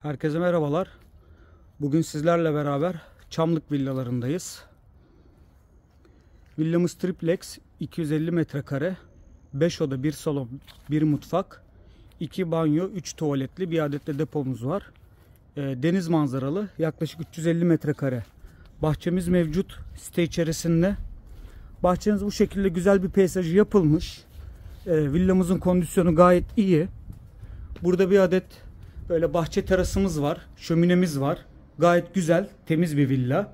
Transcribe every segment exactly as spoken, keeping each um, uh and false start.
Herkese merhabalar. Bugün sizlerle beraber Çamlık villalarındayız. Villamız triplex, iki yüz elli metrekare, beş oda, bir salon, bir mutfak, iki banyo, üç tuvaletli, bir adet de depomuz var. Deniz manzaralı, yaklaşık üç yüz elli metrekare. Bahçemiz mevcut site içerisinde. Bahçemiz bu şekilde güzel bir peyzajı yapılmış. Villamızın kondisyonu gayet iyi. Burada bir adet böyle bahçe terasımız var. Şöminemiz var. Gayet güzel, temiz bir villa.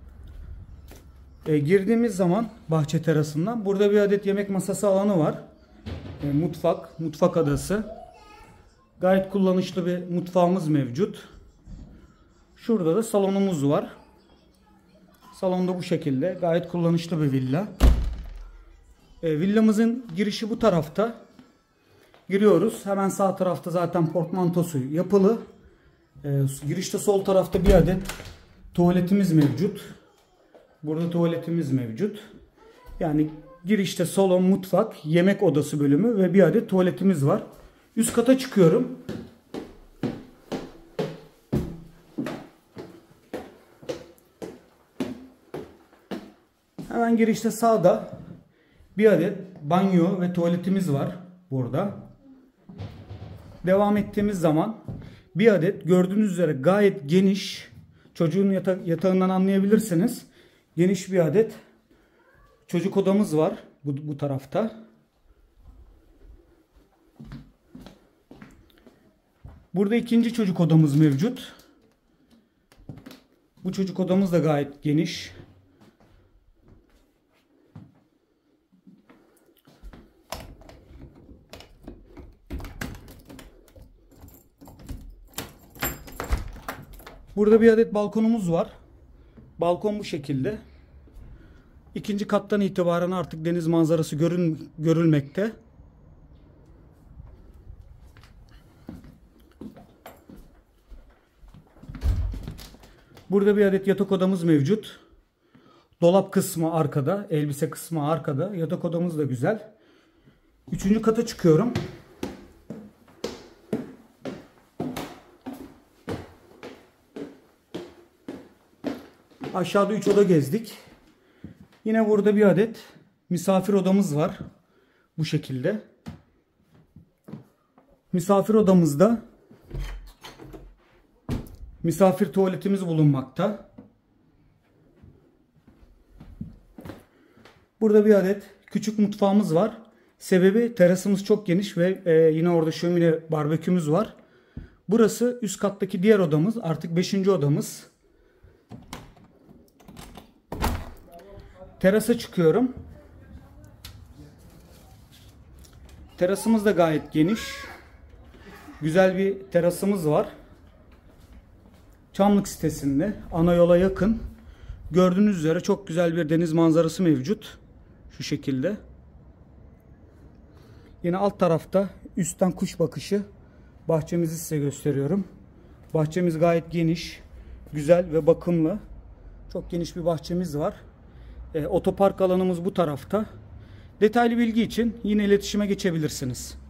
E, girdiğimiz zaman bahçe terasından burada bir adet yemek masası alanı var. E, mutfak, mutfak adası. Gayet kullanışlı bir mutfağımız mevcut. Şurada da salonumuz var. Salonda bu şekilde. Gayet kullanışlı bir villa. E, villamızın girişi bu tarafta. Giriyoruz. Hemen sağ tarafta zaten portmantosu yapılı. Ee, girişte sol tarafta bir adet tuvaletimiz mevcut. Burada tuvaletimiz mevcut. Yani girişte salon, mutfak, yemek odası bölümü ve bir adet tuvaletimiz var. Üst kata çıkıyorum. Hemen girişte sağda bir adet banyo ve tuvaletimiz var burada. Devam ettiğimiz zaman bir adet gördüğünüz üzere gayet geniş, çocuğun yata yatağından anlayabilirsiniz. Geniş bir adet çocuk odamız var bu, bu tarafta. Burada ikinci çocuk odamız mevcut. Bu çocuk odamız da gayet geniş. Burada bir adet balkonumuz var. Balkon bu şekilde. İkinci kattan itibaren artık deniz manzarası görün, görülmekte. Burada bir adet yatak odamız mevcut. Dolap kısmı arkada, elbise kısmı arkada. Yatak odamız da güzel. Üçüncü kata çıkıyorum. Aşağıda üç oda gezdik. Yine burada bir adet misafir odamız var. Bu şekilde. Misafir odamızda misafir tuvaletimiz bulunmakta. Burada bir adet küçük mutfağımız var. Sebebi terasımız çok geniş ve e, yine orada şömine, barbekümüz var. Burası üst kattaki diğer odamız. Artık beşinci odamız. Terasa çıkıyorum. Terasımız da gayet geniş. Güzel bir terasımız var. Çamlık sitesinde. Ana yola yakın. Gördüğünüz üzere çok güzel bir deniz manzarası mevcut. Şu şekilde. Yine alt tarafta üstten kuş bakışı. Bahçemizi size gösteriyorum. Bahçemiz gayet geniş. Güzel ve bakımlı. Çok geniş bir bahçemiz var. E, otopark alanımız bu tarafta. Detaylı bilgi için yine iletişime geçebilirsiniz.